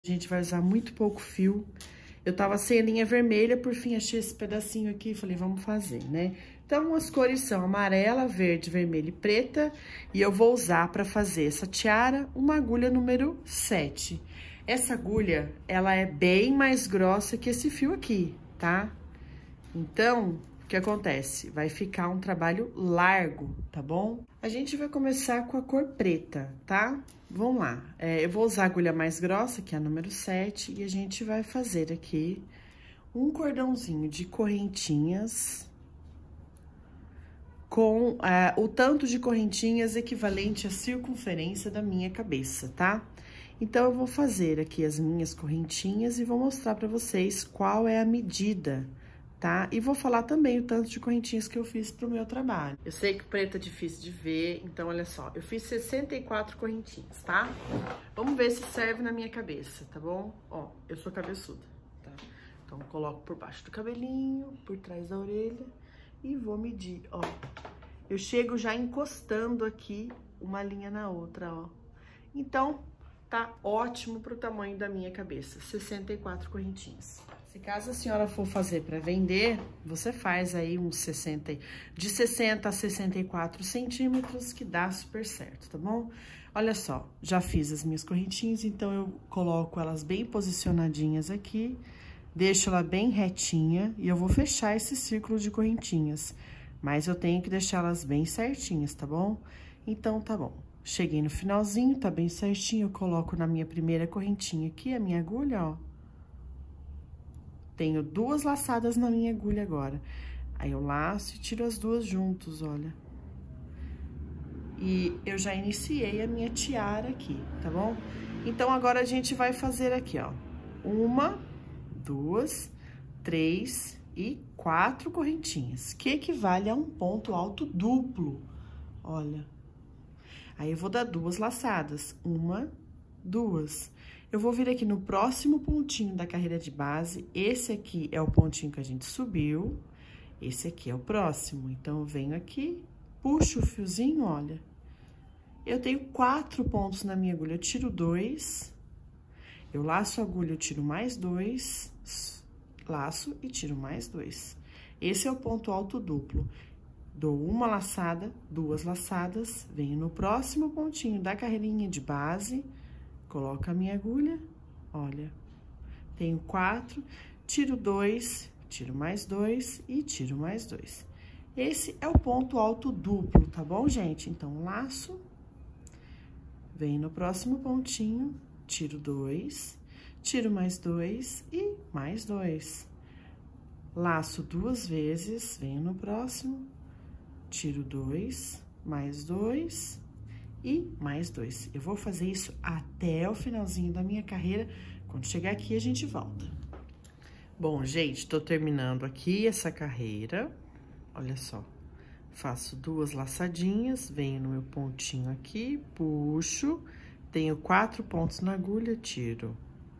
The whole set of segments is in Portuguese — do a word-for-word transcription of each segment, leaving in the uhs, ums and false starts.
A gente vai usar muito pouco fio. Eu tava sem a linha vermelha, por fim achei esse pedacinho aqui e falei, vamos fazer, né? Então, as cores são amarela, verde, vermelha e preta. E eu vou usar para fazer essa tiara uma agulha número sete. Essa agulha, ela é bem mais grossa que esse fio aqui, tá? Então, o que acontece? Vai ficar um trabalho largo, tá bom? A gente vai começar com a cor preta, tá? Vamos lá. É, eu vou usar a agulha mais grossa, que é a número sete, e a gente vai fazer aqui um cordãozinho de correntinhas com é, o tanto de correntinhas equivalente à circunferência da minha cabeça, tá? Então, eu vou fazer aqui as minhas correntinhas e vou mostrar pra vocês qual é a medida, tá? E vou falar também o tanto de correntinhas que eu fiz pro meu trabalho. Eu sei que o preto é difícil de ver, então olha só, eu fiz sessenta e quatro correntinhas, tá? Vamos ver se serve na minha cabeça, tá bom? Ó, eu sou cabeçuda, tá? Então, eu coloco por baixo do cabelinho, por trás da orelha e vou medir, ó. Eu chego já encostando aqui uma linha na outra, ó. Então, tá ótimo pro tamanho da minha cabeça, sessenta e quatro correntinhas. Se caso a senhora for fazer para vender, você faz aí uns sessenta, de sessenta a sessenta e quatro centímetros, que dá super certo, tá bom? Olha só, já fiz as minhas correntinhas, então eu coloco elas bem posicionadinhas aqui, deixo ela bem retinha e eu vou fechar esse círculo de correntinhas, mas eu tenho que deixar elas bem certinhas, tá bom? Então, tá bom. Cheguei no finalzinho, tá bem certinho, eu coloco na minha primeira correntinha aqui, a minha agulha, ó. Tenho duas laçadas na minha agulha agora. Aí, eu laço e tiro as duas juntos, olha. E eu já iniciei a minha tiara aqui, tá bom? Então, agora a gente vai fazer aqui, ó. Uma, duas, três e quatro correntinhas, que equivale a um ponto alto duplo, olha. Aí, eu vou dar duas laçadas, uma, duas. Eu vou vir aqui no próximo pontinho da carreira de base, esse aqui é o pontinho que a gente subiu, esse aqui é o próximo. Então, eu venho aqui, puxo o fiozinho, olha. Eu tenho quatro pontos na minha agulha, eu tiro dois, eu laço a agulha, eu tiro mais dois, laço e tiro mais dois. Esse é o ponto alto duplo. Dou uma laçada, duas laçadas, venho no próximo pontinho da carreirinha de base, coloco a minha agulha, olha, tenho quatro, tiro dois, tiro mais dois e tiro mais dois. Esse é o ponto alto duplo, tá bom, gente? Então, laço, venho no próximo pontinho, tiro dois, tiro mais dois e mais dois. Laço duas vezes, venho no próximo, tiro dois, mais dois e mais dois. Eu vou fazer isso até o finalzinho da minha carreira. Quando chegar aqui, a gente volta. Bom, gente, tô terminando aqui essa carreira. Olha só. Faço duas laçadinhas, venho no meu pontinho aqui, puxo. Tenho quatro pontos na agulha, tiro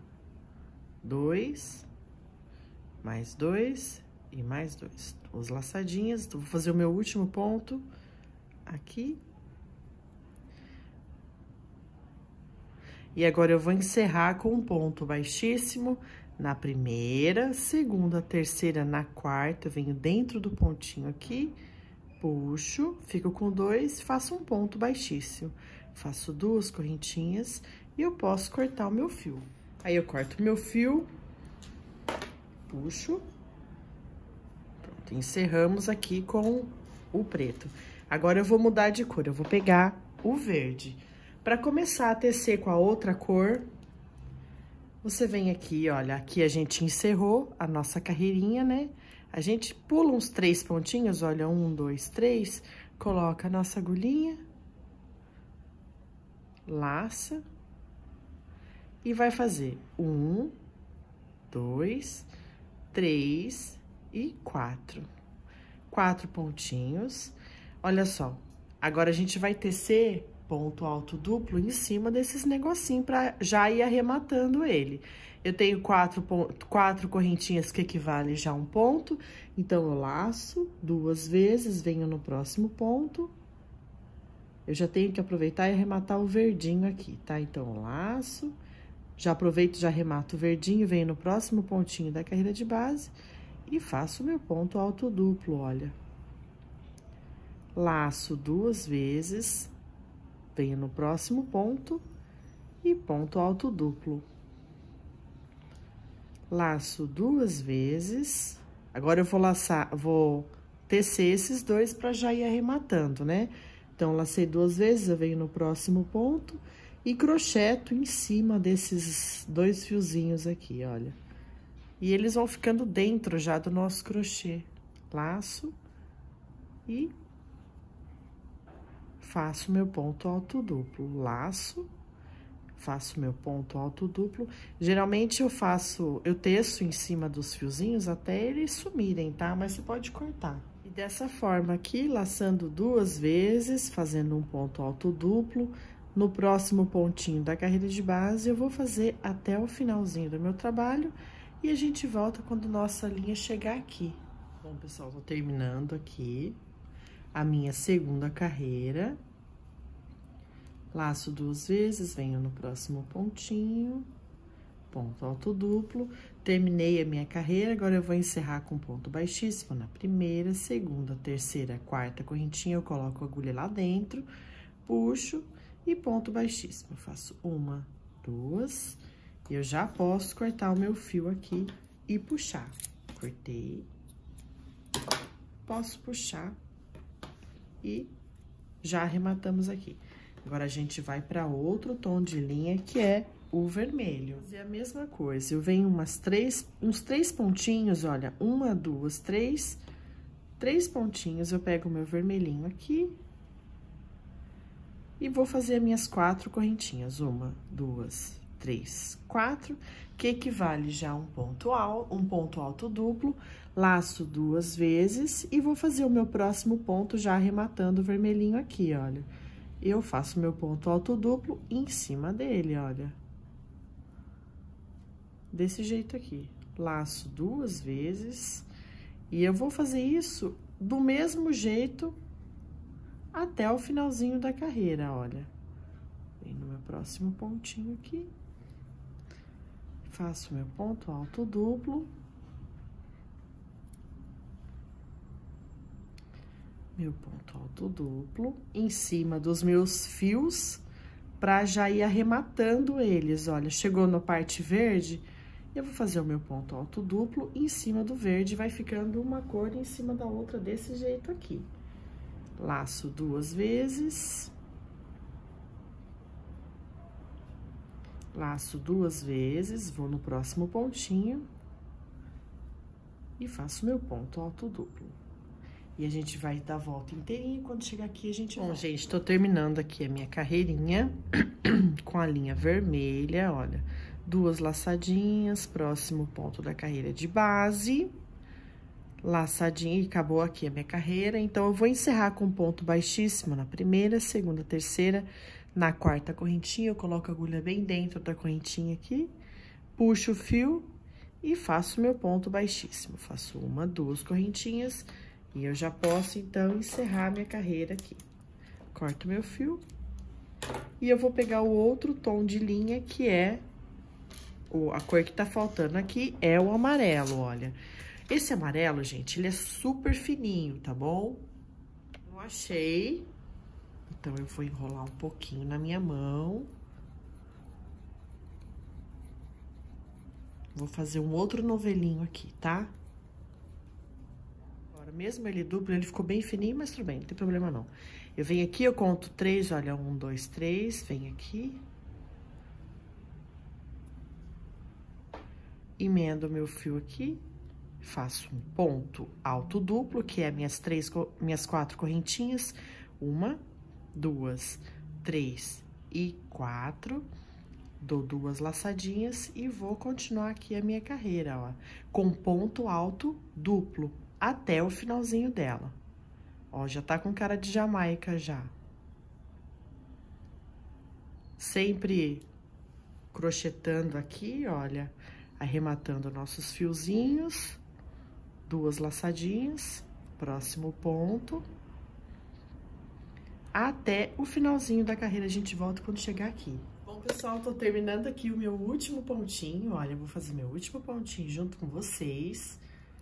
dois, mais dois e mais dois. Duas laçadinhas, vou fazer o meu último ponto aqui. E agora, eu vou encerrar com um ponto baixíssimo na primeira, segunda, terceira, na quarta, eu venho dentro do pontinho aqui, puxo, fico com dois, faço um ponto baixíssimo. Faço duas correntinhas e eu posso cortar o meu fio. Aí, eu corto o meu fio, puxo. Pronto, encerramos aqui com o preto. Agora, eu vou mudar de cor, eu vou pegar o verde. Para começar a tecer com a outra cor, você vem aqui, olha, aqui a gente encerrou a nossa carreirinha, né? A gente pula uns três pontinhos, olha, um, dois, três, coloca a nossa agulhinha, laça e vai fazer um, dois, três e quatro. Quatro pontinhos. Olha só, agora a gente vai tecer ponto alto duplo em cima desses negocinhos para já ir arrematando ele. Eu tenho quatro, quatro correntinhas que equivalem já a um ponto, então eu laço duas vezes, venho no próximo ponto. Eu já tenho que aproveitar e arrematar o verdinho aqui, tá? Então, eu laço, Já aproveito, já arremato o verdinho, venho no próximo pontinho da carreira de base e faço o meu ponto alto duplo, olha. Laço duas vezes, venho no próximo ponto e ponto alto duplo. Laço duas vezes. Agora eu vou laçar, vou tecer esses dois para já ir arrematando, né? Então, lacei duas vezes, eu venho no próximo ponto e crocheto em cima desses dois fiozinhos aqui, olha. E eles vão ficando dentro já do nosso crochê. Laço e faço meu ponto alto duplo. Laço, faço meu ponto alto duplo. Geralmente eu faço, eu teço em cima dos fiozinhos até eles sumirem, tá? Mas você pode cortar. E dessa forma aqui, laçando duas vezes, fazendo um ponto alto duplo. No próximo pontinho da carreira de base, eu vou fazer até o finalzinho do meu trabalho e a gente volta quando nossa linha chegar aqui. Bom, pessoal, tô terminando aqui a minha segunda carreira. Laço duas vezes, venho no próximo pontinho, ponto alto duplo. Terminei a minha carreira, agora eu vou encerrar com ponto baixíssimo na primeira, segunda, terceira, quarta correntinha, eu coloco a agulha lá dentro, puxo e ponto baixíssimo. Eu faço uma, duas, e eu já posso cortar o meu fio aqui e puxar. Cortei, posso puxar e já arrematamos aqui. Agora, a gente vai para outro tom de linha, que é o vermelho. Fazer a mesma coisa, eu venho umas três, uns três pontinhos, olha, uma, duas, três, três pontinhos, eu pego o meu vermelhinho aqui e vou fazer as minhas quatro correntinhas, uma, duas, três, quatro, que equivale já a um ponto alto, um ponto alto duplo, laço duas vezes e vou fazer o meu próximo ponto já arrematando o vermelhinho aqui, olha. Eu faço meu ponto alto duplo em cima dele, olha. Desse jeito aqui. Laço duas vezes e eu vou fazer isso do mesmo jeito até o finalzinho da carreira, olha. Vem no meu próximo pontinho aqui. Faço meu ponto alto duplo. Meu ponto alto duplo em cima dos meus fios, pra já ir arrematando eles, olha. Chegou na parte verde, eu vou fazer o meu ponto alto duplo em cima do verde, vai ficando uma cor em cima da outra desse jeito aqui. Laço duas vezes. Laço duas vezes, vou no próximo pontinho e faço meu ponto alto duplo. E a gente vai dar a volta inteirinha e quando chegar aqui a gente... Bom, gente, tô terminando aqui a minha carreirinha com a linha vermelha, olha. Duas laçadinhas, próximo ponto da carreira de base. Laçadinha e acabou aqui a minha carreira. Então, eu vou encerrar com ponto baixíssimo na primeira, segunda, terceira, na quarta correntinha. Eu coloco a agulha bem dentro da correntinha aqui, puxo o fio e faço meu ponto baixíssimo. Faço uma, duas correntinhas... E eu já posso, então, encerrar minha carreira aqui. Corto meu fio. E eu vou pegar o outro tom de linha, que é... O, a cor que tá faltando aqui é o amarelo, olha. Esse amarelo, gente, ele é super fininho, tá bom? Eu achei. Então, eu vou enrolar um pouquinho na minha mão. Vou fazer um outro novelinho aqui, tá? Mesmo ele duplo, ele ficou bem fininho, mas tudo bem, não tem problema não. Eu venho aqui, eu conto três, olha, um, dois, três, venho aqui. Emendo meu fio aqui, faço um ponto alto duplo, que é minhas três, minhas quatro correntinhas. Uma, duas, três e quatro. Dou duas laçadinhas e vou continuar aqui a minha carreira, ó, com ponto alto duplo. Até o finalzinho dela. Ó, já tá com cara de Jamaica já. Sempre crochetando aqui, olha, arrematando nossos fiozinhos. Duas laçadinhas, próximo ponto. Até o finalzinho da carreira, a gente volta quando chegar aqui. Bom, Pessoal, tô terminando aqui o meu último pontinho. Olha, eu vou fazer meu último pontinho junto com vocês.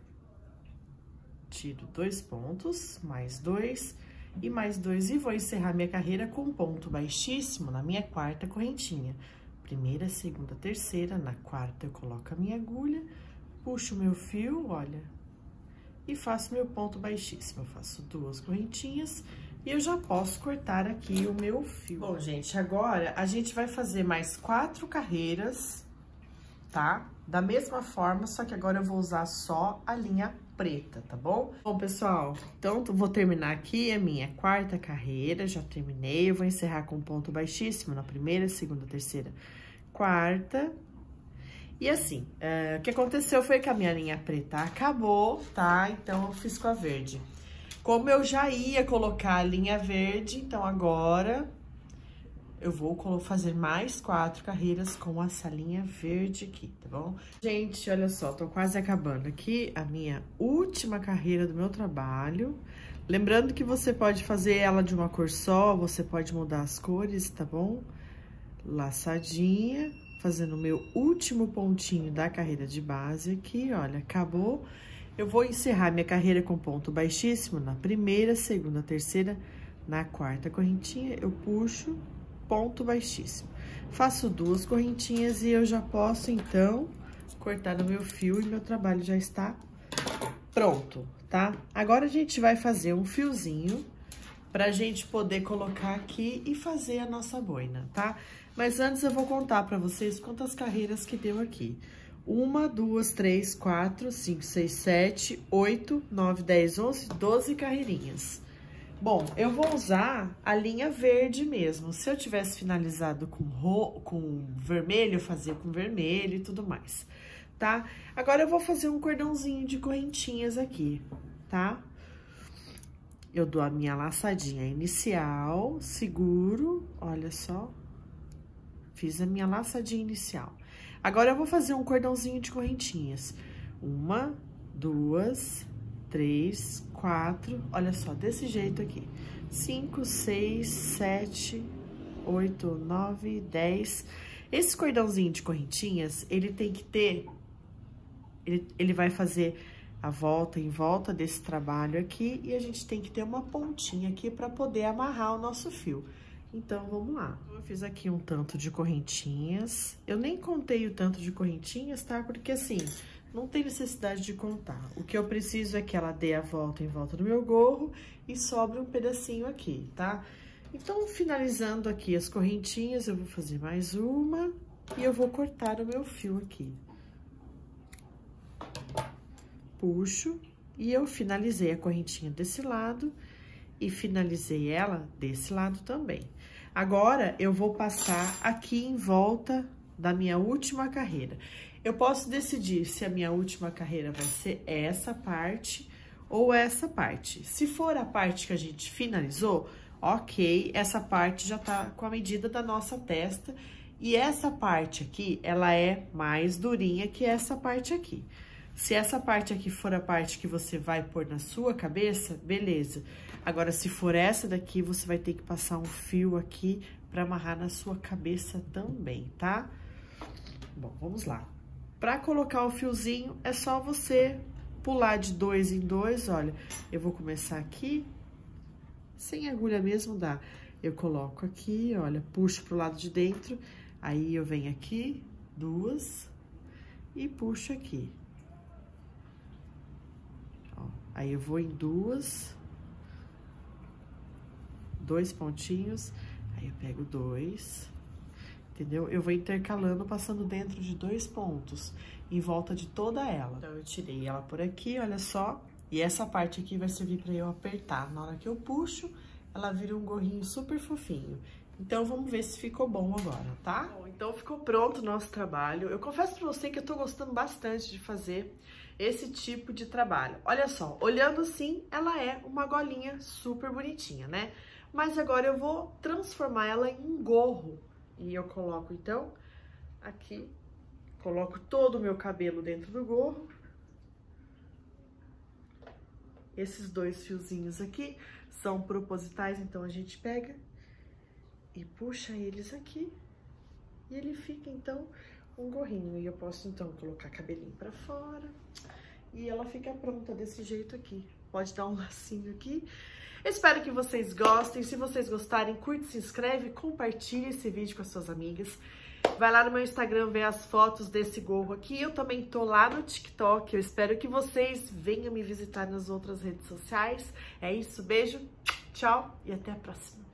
Tiro dois pontos, mais dois e mais dois. E vou encerrar minha carreira com um ponto baixíssimo na minha quarta correntinha. Primeira, segunda, terceira. Na quarta, eu coloco a minha agulha, puxo o meu fio, olha, e faço meu ponto baixíssimo. Eu faço duas correntinhas e eu já posso cortar aqui o meu fio. Bom, gente, agora a gente vai fazer mais quatro carreiras, tá? Da mesma forma, só que agora eu vou usar só a linha preta, tá bom? Bom, pessoal, então vou terminar aqui a minha quarta carreira, já terminei. Eu vou encerrar com ponto baixíssimo na primeira, segunda, terceira, quarta. E assim, é, o que aconteceu foi que a minha linha preta acabou, tá? Então, eu fiz com a verde. Como eu já ia colocar a linha verde, então agora eu vou fazer mais quatro carreiras com essa linha verde aqui, tá bom? Gente, olha só, tô quase acabando aqui a minha última carreira do meu trabalho. Lembrando que você pode fazer ela de uma cor só, você pode mudar as cores, tá bom? Laçadinha, fazendo o meu último pontinho da carreira de base aqui, olha, acabou. Eu vou encerrar minha carreira com ponto baixíssimo na primeira, segunda, terceira, na quarta correntinha, eu puxo, ponto baixíssimo. Faço duas correntinhas e eu já posso, então, cortar no meu fio e meu trabalho já está pronto, tá? Agora, a gente vai fazer um fiozinho pra gente poder colocar aqui e fazer a nossa boina, tá? Mas antes eu vou contar pra vocês quantas carreiras que deu aqui. Uma, duas, três, quatro, cinco, seis, sete, oito, nove, dez, onze, doze carreirinhas. Bom, eu vou usar a linha verde mesmo. Se eu tivesse finalizado com, ro com vermelho, eu fazia com vermelho e tudo mais, tá? Agora, eu vou fazer um cordãozinho de correntinhas aqui, tá? Eu dou a minha laçadinha inicial, seguro, olha só. Fiz a minha laçadinha inicial. Agora, eu vou fazer um cordãozinho de correntinhas. Uma, duas, três, quatro, olha só, desse jeito aqui. Cinco, seis, sete, oito, nove, dez. Esse cordãozinho de correntinhas, ele tem que ter... Ele, ele vai fazer a volta em volta desse trabalho aqui e a gente tem que ter uma pontinha aqui para poder amarrar o nosso fio. Então, vamos lá. Eu fiz aqui um tanto de correntinhas. Eu nem contei o tanto de correntinhas, tá? Porque, assim, não tem necessidade de contar. O que eu preciso é que ela dê a volta em volta do meu gorro e sobre um pedacinho aqui, tá? Então, finalizando aqui as correntinhas, eu vou fazer mais uma e eu vou cortar o meu fio aqui. Puxo e eu finalizei a correntinha desse lado e finalizei ela desse lado também. Agora, eu vou passar aqui em volta da minha última carreira. Eu posso decidir se a minha última carreira vai ser essa parte ou essa parte. Se for a parte que a gente finalizou, ok, essa parte já tá com a medida da nossa testa. E essa parte aqui, ela é mais durinha que essa parte aqui. Se essa parte aqui for a parte que você vai pôr na sua cabeça, beleza. Agora, se for essa daqui, você vai ter que passar um fio aqui pra amarrar na sua cabeça também, tá? Bom, vamos lá. Pra colocar o fiozinho, é só você pular de dois em dois, olha. Eu vou começar aqui, sem agulha mesmo dá. Eu coloco aqui, olha, puxo pro lado de dentro, aí eu venho aqui, duas, e puxo aqui. Ó, aí eu vou em duas, dois pontinhos, aí eu pego dois, entendeu? Eu vou intercalando, passando dentro de dois pontos, em volta de toda ela. Então, eu tirei ela por aqui, olha só, e essa parte aqui vai servir pra eu apertar. Na hora que eu puxo, ela vira um gorrinho super fofinho. Então, vamos ver se ficou bom agora, tá? Bom, então, ficou pronto o nosso trabalho. Eu confesso pra você que eu tô gostando bastante de fazer esse tipo de trabalho. Olha só, olhando assim, ela é uma golinha super bonitinha, né? Mas agora eu vou transformar ela em um gorro. E eu coloco, então, aqui, coloco todo o meu cabelo dentro do gorro. Esses dois fiozinhos aqui são propositais, então a gente pega e puxa eles aqui E ele fica, então, um gorrinho. E eu posso, então, colocar cabelinho pra fora. E ela fica pronta desse jeito aqui. Pode dar um lacinho aqui. Espero que vocês gostem. Se vocês gostarem, curte, se inscreve, compartilhe esse vídeo com as suas amigas. Vai lá no meu Instagram ver as fotos desse gorro aqui. Eu também tô lá no TikTok. Eu espero que vocês venham me visitar nas outras redes sociais. É isso, beijo, tchau e até a próxima.